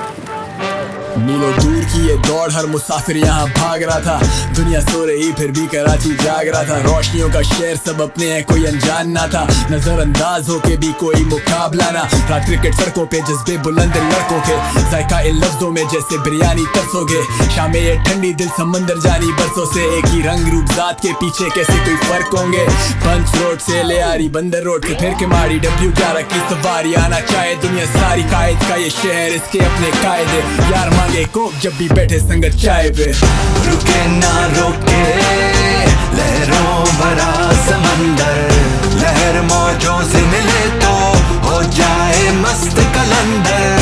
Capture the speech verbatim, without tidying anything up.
मीलों दूर की ये दौड़, हर मुसाफिर यहाँ भाग रहा था। दुनिया सो रही फिर भी कराची जाग रहा था। रोशनियों का शहर सब अपने हैं, कोई अनजान ना था। नजरअंदाज होके भी कोई मुकाबला ना। रात क्रिकेट सड़कों पे जज्बे बुलंद लड़कों के, जायका इन लफ्जों में जैसे बिरयानी तरसोगे। शामें ये ठंडी दिल समंदर जानी बरसों से, एक ही रंग रूप जात के पीछे कैसे कोई फर्क होंगे। पंच रोड से ले आरी बंदर रोड से फिर के मारी डब्ल्यू ग्यारह की सवारी। आना चाहे दुनिया सारी, कायद का ये शहर इसके अपने कायदे। यार मांगे कोक जब भी बैठे संगत चाय पे। रुके ना रोके लहरों भरा समंदर, लहर मौजों से मिले तो हो जाए मस्त कलंदर।